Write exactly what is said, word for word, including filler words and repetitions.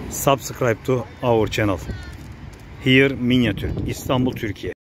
subscribe to our channel. Here miniature, İstanbul, Türkiye.